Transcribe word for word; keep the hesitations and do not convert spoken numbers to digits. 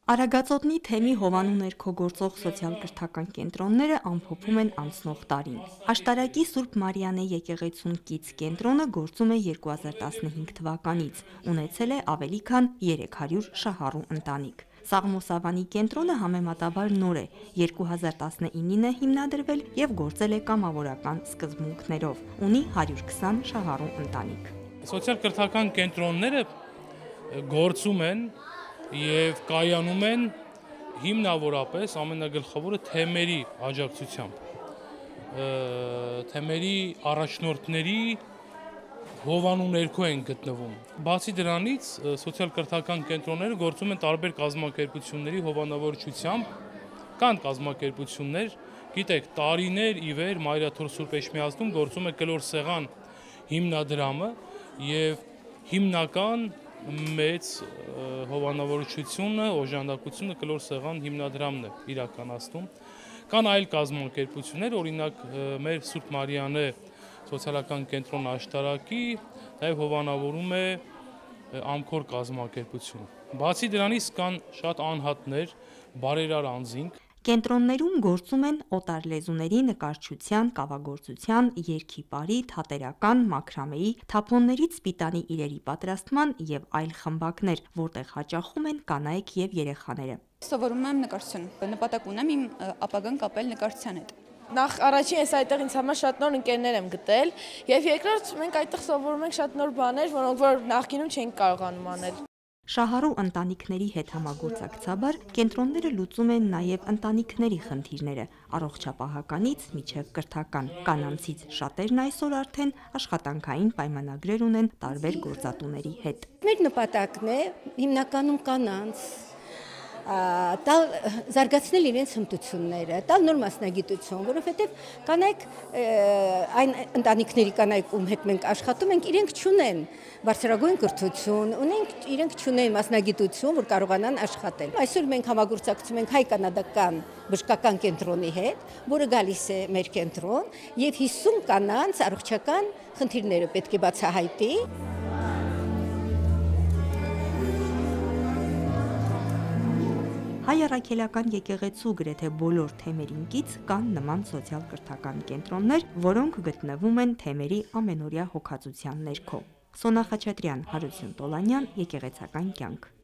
Արագածոտնի թեմի հովանու ներքո գործող սոցիալ-կրթական կենտրոնները ամփոփում են անցնող տարին։ Աշտարակի Սուրբ Մարիանե եկեղեցուն կից կենտրոնը գործում է երկու հազար տասնհինգ թվականից, ունեցել է ավելի քան երեք հարյուր շահառու ընտանիք։ Սաղմոսավանի կենտրոնը համեմատաբար նոր է, երկու հազար տասնինին է հիմնադրվել և գործել է կամավորական սկզբունքներով, ունի հարյուր քսան շահառու ընտանիք։ Սոցիալ-կրթական կենտրոնները գործում են և կայանում են հիմնավորապես ամենագլխավորը թեմերի աջակցությամբ, թեմերի առաջնորդների հովանու ներքո են գտնվում։ Բացի դրանից, սոցիալ-կրթական կենտրոնները գործում են տարբեր կազմակերպությունների հովանավորչությամբ, կան կազմակերպություններ, գիտեք, տարիներ ի վեր Մայրաթոր Սուրբ Էջմիածնում գործում է Կլոր Սեղան հիմնադրամը և հիմնական մեծ հովանավորչությունը, օժանդակությունը Կլոր Սեղան հիմնադրամն է իրականացնում։ Կան այլ կազմակերպություններ, օրինակ մեր Սուրբ Մարիանե սոցիալական կենտրոն Աշտարակի նաև հովանավորում է Ամքոր կազմակերպությունը։ Բացի դրանից կան շատ անհատներ, բարերար անձինք։ Կենտրոններում գործում են օտար լեզուների նկարչության, կավագործության, երգի պարի, թատերական, մաքրամեի, թափոններից սպիտանի իրերի պատրաստման և այլ խմբակներ, որտեղ հաճախում են կանայք և երեխաները։ Սովորում եմ նկարչություն, նպատակ ունեմ իմ ապագան կապել նկարչության հետ։ Նախ առաջին ես այդտեղ ինձ համար շատ նոր ընկերներ եմ գտել, և երկրորդ մենք այդտեղ սովորում ենք շատ նոր բաներ, որոնք որ նախկինում չէինք կարողանում անել։ Շահառու ընտանիքների հետ համագործակցաբար կենտրոնները լուծում են նաև ընտանիքների խնդիրները, առողջապահականից մինչև կրթական։ Կանանցից շատերն այսօր արդեն աշխատանքային պայմանագրեր ունեն տարբեր գործատուների հետ։ Մեր նպատակն է հիմնականում կանանց տալ զարգացնել իրենց հմտությունները, տալ նոր մասնագիտություն, որովհետև կանայք այն ընտանիքների կանայք, ում հետ մենք աշխատում ենք, իրենք չունեն բարձրագույն կրթություն, ունենք իրենք չունեն մասնագիտություն, որ կարողանան աշխատել։ Այսօր մենք համագործակցում ենք հայ-կանադական բժշկական կենտրոնի հետ, որը գալիս է մեր կենտրոն, և հիսուն կանանց առողջական խնդիրները պետք է բացահայտի։ Հայ առաքելական եկեղեցու գրեթե բոլոր թեմերին կից կան նման սոցիալ-կրթական կենտրոններ, որոնք գտնվում են թեմերի ամենօրյա հոգացության ներքո։ Սոնա Խաչատրյան, Հարություն Տոլանյան, Եկեղեցական կյանք։